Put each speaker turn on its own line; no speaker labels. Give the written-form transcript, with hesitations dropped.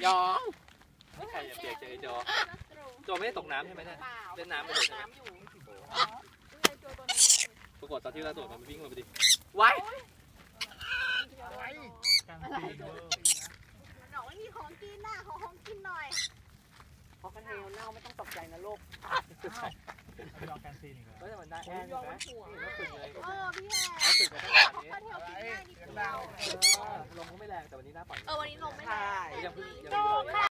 ยองใครจะเปียกเจอโจโจไม่ได้ตกน้ำใช่ไหมเนี่ยเล่นน้ำไปเลยใช่ไหมปรากฏตอนที่เราโดดมันวิ่งมาพอดีไว้
หนองไม่มีของกินน่ะขอของกินหน่อยพอกระเทียมเน่าไม่ต้องตกใจนะลูก
รอการซีนอีกแล้ว
ก็จะมันได้แอนใช่ไหมก็ฝึกเลย
พี่แอน
ฝึกมาตั้งแต่นี้
กระเทียมกินง่ายนิดเดียว
ลมก็ไม่แรงแต่วันนี้หน้าปล่อย
วันนี้ลมไม่แรง
ยังเพิ่ง